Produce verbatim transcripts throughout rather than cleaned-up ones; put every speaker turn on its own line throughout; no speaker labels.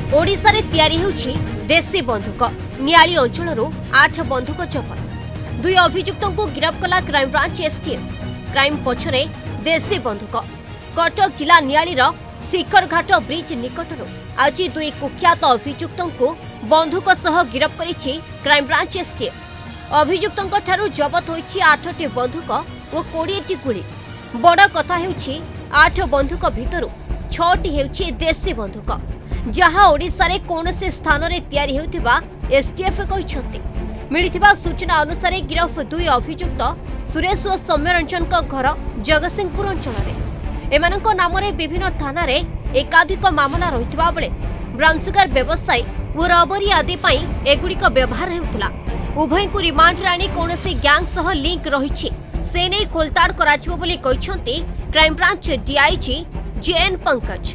ओडिशा रे तैयारी हेउछि देशी बंधुक नियाली अंचल आठ बंधुक जबत दुई अभियुक्तों को गिरफ्त कला क्राइम ब्रांच एसटीएफ। क्राइम पछरे देशी बंधुक कटक जिला नियालीर शिखरघाट ब्रिज निकटर आज दुई कुख्यात अभियुक्तों को बंधुक सह गिरफ्त करिछि क्राइम ब्रांच एसटीएफ। अभियुक्तों ठारू जबत होइछि आठटी बंधुक और कोड़ीएटी गुली। बड़ कथा हेउछि आठ बंधुक भितरु छटी हेउछि देशी बंधुक जहां ओडिशा रे कोनसे स्थान रे तैयारी हेउथिबा एसटीएफ कहिसथि। मिलिथिबा सूचना अनुसार गिरफ दुई अभियुक्त सुरेश और सौम्यरंजन को घर जगतसिंहपुर अंचल रे एमानक नाम रे विभिन्न थाना रे एकाधिक मामला रहितबा बेले ब्राउनसुगार व्यवसायी और रबरी आदि पई एगुड़िक व्यवहार हेउथिला। उभय को रिमांड रे आनी कोनसे गैंग सह लिंक रहिछि से नै खोलताड़ कराजिबो बोली कहिसथि crime branch DIG JN Pankaj.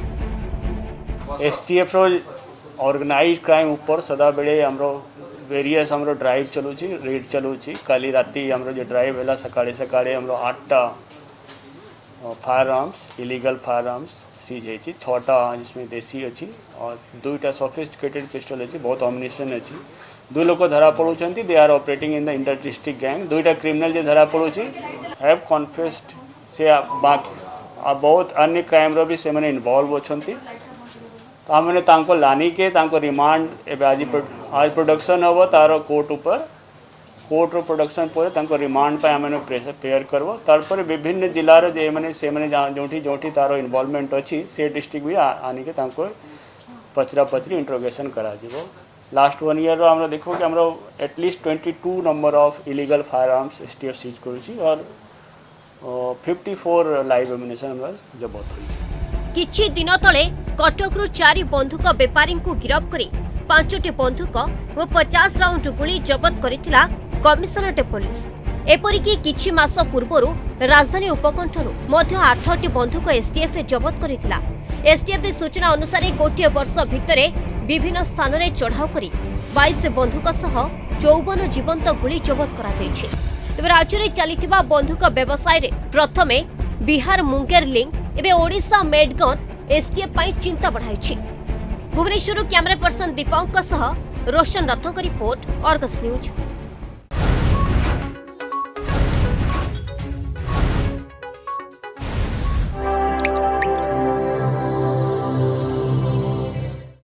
STF रो ऑर्गेनाइज क्राइम ऊपर सदा बेले हमरो वेरियस हमरो ड्राइव चलुची रेड चलुची। काली राती हमरो जे ड्राइव हैला सकाळे सकाळे हमरो आठटा firearms illegal firearms seize हेची। छटा जिसमें देसी अछि और दुईटा सोफिस्टिकेटेड पिस्टल अछि, बहुत अम्युनिशन अछि। दो लोक धरा पड़ुचंती, they are operating in the inter district gang. दुईटा क्रिमिनल जे धरा पड़ुची हैव कन्फेस्ड से बाकी आ बहुत अन्य क्राइम रो भी से माने इन्वॉल्व अछंती। तो हमने तांको लानी के तांको रिमांड एबे आज आज प्रोडक्शन हबो तारो कोर्ट ऊपर कोर्ट रो प्रोडक्शन पर तांको रिमांड पे हमने प्रेशर पेयर करबो। तार पर विभिन्न जिला रो जे माने से माने जोठी जोठी तारो इन्वॉल्वमेंट अछि से डिस्ट्रिक्ट भी आनी के तांको पचरा पचरी इंट्रोगेशन करा जिवो। लास्ट वन ईयर रो हमरा देखो कि हमरा एटलीस्ट बाईस number of illegal firearms STF seize करूची और चौवन लाइव एम्युनिशन हमरा जब्त होई।
किछि दिन तले कटकरू चारि बंधुक बेपारी को गिरफ्त करी पांचटी बंधुक और पचास राउंड गुली जबत करिथिला कमिशनरेट पुलिस। एपरिकी किछि मास पूर्वरु राजधानी उपकंठरू मध्य आठटी बंधुक एसटीएफ जबत करिथिला। एसटीएफ सूचना अनुसार गोटे वर्ष भितरे विभिन्न स्थान रे चढ़ाऊ करी बाईस बंधुक सह चौवन जीवंत गुली जबत करा जायछि। तेबे राज्य रे चलिथिबा बंधुक व्यवसाय रे प्रथमे बिहार मुंगेर लिंक एबे ओडिशा मेडगन एसटीएफ पाई चिंता बढ़ाई। भुवनेश्वर कैमरा पर्सन दीपक सह रोशन रथों का रिपोर्ट, अर्गस न्यूज।